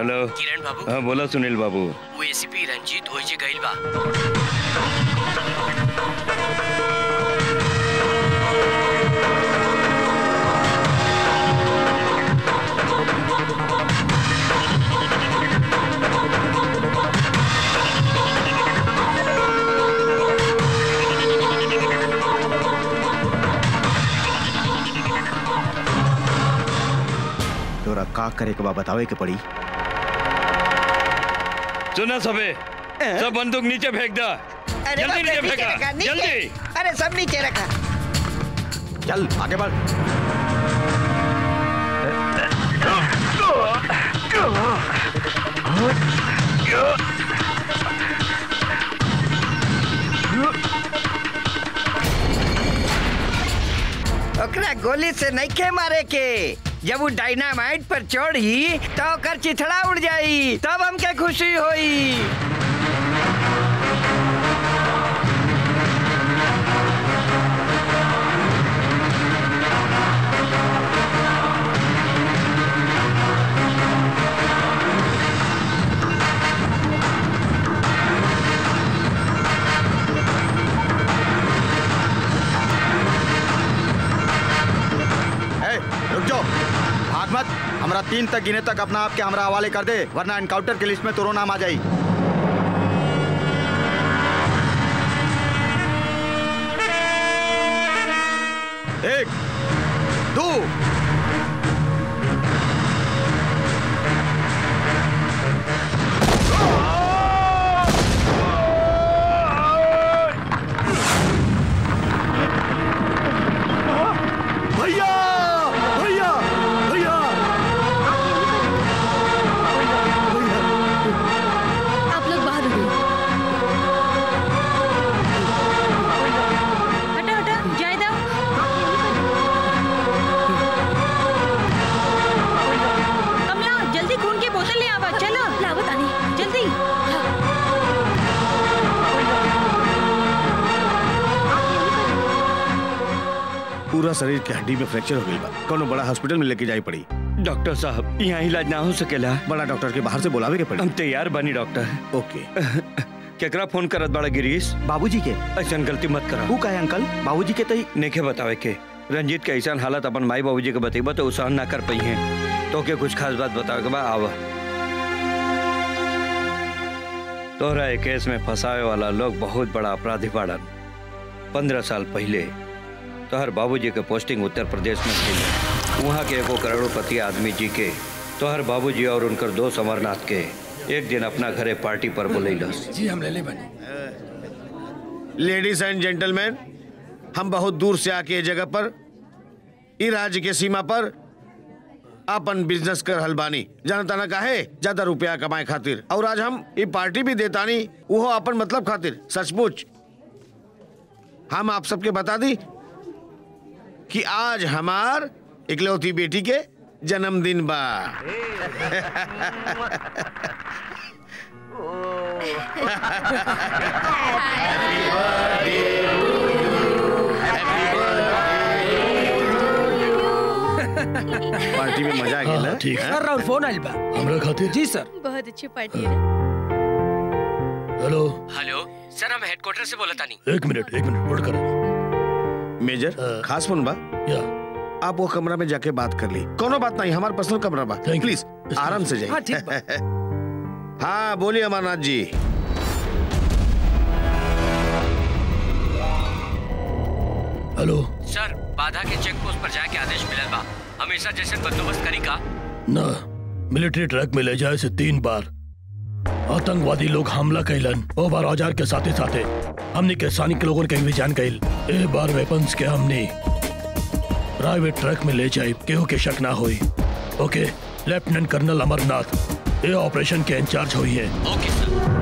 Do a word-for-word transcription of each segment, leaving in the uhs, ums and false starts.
Hello किरण बाबू। हाँ बोला सुनील बाबू। वो एसीपी रंजीत ओइजे गइल बा। तोरा का करे के बा बतावे के पड़ी। सुना सबे, सब बंदूक नीचे फेंक दा। जल्दी नीचे फेंका, जल्दी। अरे सब नीचे रखा। चल आगे बढ़। ओकरा गोली से नहीं के मारे के। जब वो डायनामाइट पर चढ़ी तो ओकर चिथड़ा उड़ जाई, तब हमके खुशी होई। रुक जाओ, भाग मत। हमरा तीन तक गिने तक अपना आप के हमरा हवाले कर दे, वरना एनकाउंटर की लिस्ट में तोरो नाम आ जाई। एक, दो। भैया भैया भैया आप लोग बाहर उठिए। हटा हटा जाए दो। कमला जल्दी खून की बोतल ले आवा। चलो लावत आनी जल्दी। पूरा शरीर के हड्डी में फ्रैक्चर हो गई बा। कोनो बड़ा हॉस्पिटल में लेके जाई पड़ी। डॉक्टर साहब यहाँ इलाज ना हो सकेला। बड़ा डॉक्टर के बाहर से बुलावे के पड़ी। हम तैयार बनी डॉक्टर। ओके। केकरा फोन करत बड़ा गिरीश? बाबूजी के। ऐसा गलती मत करा। वो काहे अंकल? बाबूजी के तई नेके बतावे के। रंजीत के ऐसा हालत अपन माई बाबूजी के बतेबा तो सहन ना कर पाई है। तो के कुछ खास बात बतावे के बा आवा। तोहरा एक केस में फंसावे वाला लोग बहुत बड़ा अपराधी बाड़न। पंद्रह साल पहले तोहर बाबूजी के पोस्टिंग उत्तर प्रदेश में थी। वहाँ के एगो करोड़पति आदमी जी के तोहर बाबूजी और उनकर दोस्त अमरनाथ के एक दिन अपना घरे पार्टी पर बुलैलस। जी हम ले ले बने। लेडीज एंड जेंटलमैन, हम बहुत दूर से आके जगह पर ई राज्य के सीमा पर अपन बिजनेस कर हलबानी जानता ना काहे ज्यादा रुपया कमाए खातिर, और आज हम ये पार्टी भी देतानी वो अपन मतलब खातिर। सचमुच हम आप सबके बता दी कि आज हमार इकलौती बेटी के जन्मदिन बा। पार्टी में मजा आ गया ना? ठीक है सर राउर फोन आइल बा हमरा खातिर। जी सर। बहुत अच्छी पार्टी है। हेलो हेलो सर, हम हेडक्वार्टर से बोला तानी। एक मिनट एक मिनट होल्ड करो। मेजर खास फोन बा या आप वो कमरा में जाके बात कर ली। कोनो बात नहीं, हमारा पर्सनल कमरा बा। प्लीज आराम से जाइए। हाँ ठीक बा। हाँ बोलिए अमरनाथ जी। हेलो सर, बाधा के चेक पोस्ट पर जाके आदेश मिलल बा। हमेशा जैसे बंदोबस्त करी का ना मिलिट्री ट्रक में ले जाए से तीन बार आतंकवादी लोग हमला कैलन। ओ बार औजार के साथे साथे हमने के सैनिक लोगों के भी जान कैल। ए बार वेपन्स के हमने प्राइवेट ट्रक में ले जाए, केहू के शक ना होई। ओके, लेफ्टिनेंट कर्नल अमरनाथ ये ऑपरेशन के इंचार्ज हुई है। ओके सर।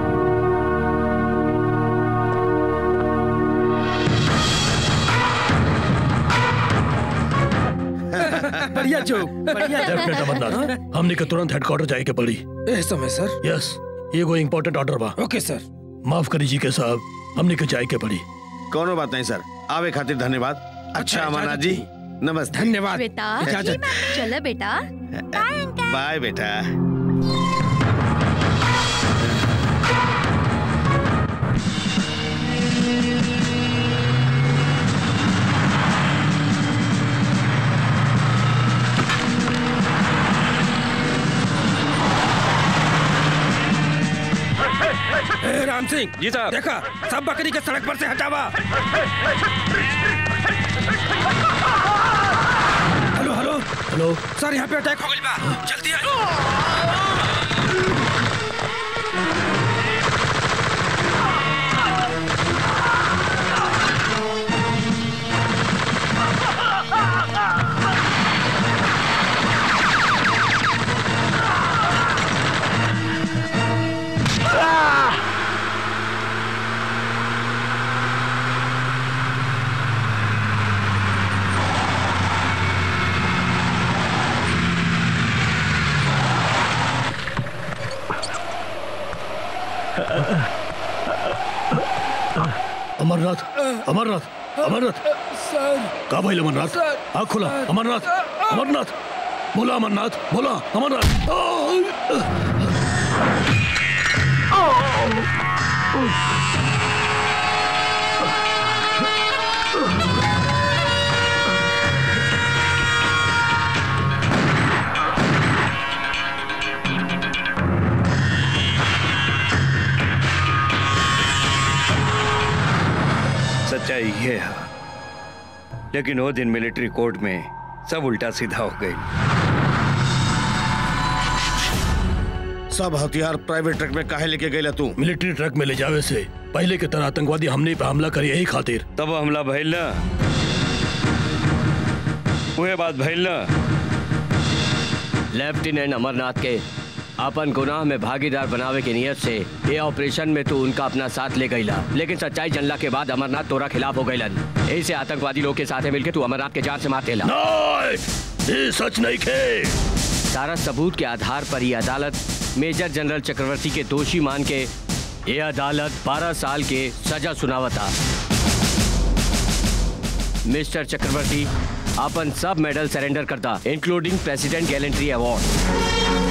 बढ़िया जोक, बढ़िया। लेफ्टिनेंट अमरनाथ, हमने के तुरंत हेडक्वार्टर जाए के पड़ी। ए समय सर। यस, ये कोई इम्पोर्टेंट ऑर्डर बा। ओके सर। माफ करी जी के साहब, हमने के जाए के पड़ी। कोनो बात नहीं सर, आवे खातिर धन्यवाद। अच्छा अमरनाथ जी नमस्ते। धन्यवाद। बेटा इजाजत। चलो बेटा। बाय बेटा। सिंह। जी साहब। देखा सब बकरी के सड़क पर से हटावा। हेलो हेलो हेलो सर, यहाँ पे अटैक हो गई बा, जल्दी आओ। अमरनाथ अमरनाथ अमरनाथ सर का भाई अमरनाथ, आँख खुला। अमरनाथ अमरनाथ बोला, अमरनाथ बोला, अमरनाथ। सच्चाई ये है, लेकिन वो दिन मिलिट्री कोर्ट में सब उल्टा सीधा हो गई। सब हथियार प्राइवेट ट्रक में काहे लेके गए तू? मिलिट्री ट्रक में ले जावे से पहले की तरह आतंकवादी हमने पे हमला करी, यही खातिर। तब हमला भइल ना, वह बात भइल ना। लेफ्टिनेंट अमरनाथ के अपन गुनाह में भागीदार बनावे के नियत से ये ऑपरेशन में तू उनका अपना साथ ले गईला, लेकिन सच्चाई जानला के बाद अमरनाथ तोरा खिलाफ हो गईलन। ऐसे आतंकवादी लोग के साथ मिलके तू अमरनाथ के जान से मार देला। ये सच नहीं खे। सारा सबूत के आधार पर ये अदालत मेजर जनरल चक्रवर्ती के दोषी मान के ये अदालत बारह साल के सजा सुनावता। मिस्टर चक्रवर्ती अपन सब मेडल सरेंडर करता, इंक्लूडिंग प्रेसिडेंट गैलेंट्री अवार्ड।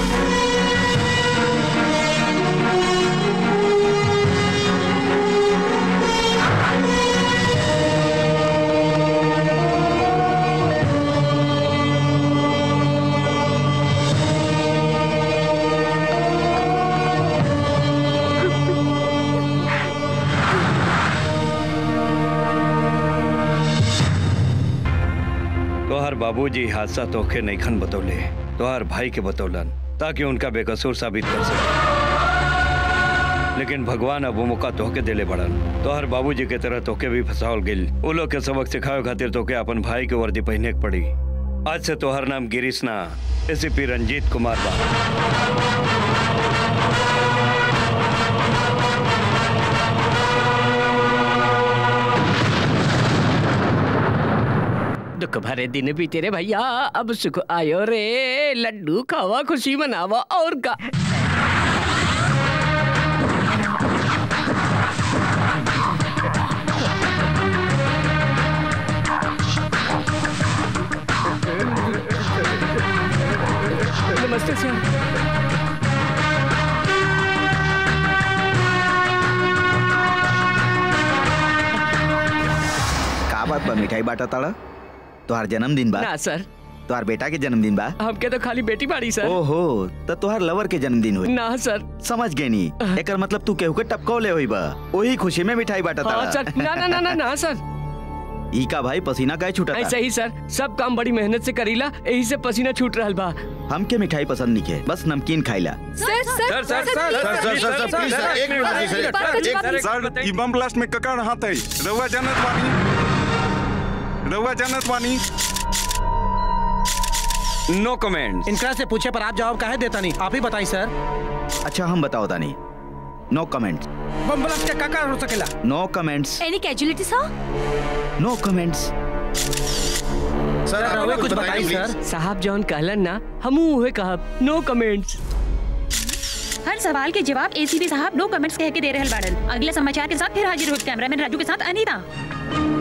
तोहर बाबूजी हादसा तोखे नईखन बतौले, तोहर भाई के बतौलन ताकि उनका बेकसूर साबित कर सके। लेकिन भगवान अब वो मौका तोहके देले बड़न। तोहर बाबूजी के तरह तोहके भी फंसावल गिल। वो लोग के सबक सिखावे खातिर तोहके अपन भाई के वर्दी पहने के पड़ी। आज से तोहर नाम गिरीश ना, एसीपी रंजीत कुमार बा। दुख भरे दिन बीते रे भैया, अब सुख आयो रे। लड्डू खावा, खुशी मनावा और का। नमस्ते सर। का बात बा, मिठाई बांटा ताड़ा? तोहार जन्मदिन बा? ना सर। तोहार बेटा के जन्मदिन बा? हमके तो खाली बेटी बाड़ी सर। ओहो, तो तोहार लवर के जन्मदिन हुई? ना सर। समझ गए नी, एकर मतलब तू केहू के टपकौले होई बा, वही खुशी में मिठाई बांटा ताड़ा। हाँ सर। ना ना ना ना ना सर। ई का भाई पसीना काहे छूटा? ऐसे ही सर, सब काम बड़ी मेहनत से करीला, यही से पसीना छूट रहल बा। हमके मिठाई पसंद नहीं है, बस नमकीन खाइला। सर सर सर सर सर सर सर प्लीज सर, एक मिनट सर। सर ई बम ब्लास्ट में ककर हाथ है, रउआ जानत बानी, रउआ जानत बानी। No comment. इनकरा से पूछे पर आप जवाब काहे देता नहीं? आप ही बताइए सर। अच्छा हम बताओ तानी। नो कमेंट्स। बम ब्लास्ट का का हो सकेला? नो कमेंट्स। एनी कैजुअलिटीज हो? नो कमेंट्स। सर रउआ कुछ बताइए सर। साहब जॉन कहलन ना, हमू उहे कहब, नो कमेंट्स। हर सवाल के जवाब एसीपी साहब नो कमेंट्स कह के दे रहल बाड़न। अगले समाचार के साथ फिर हाजिर हो कैमरामैन राजू के साथ अनीता।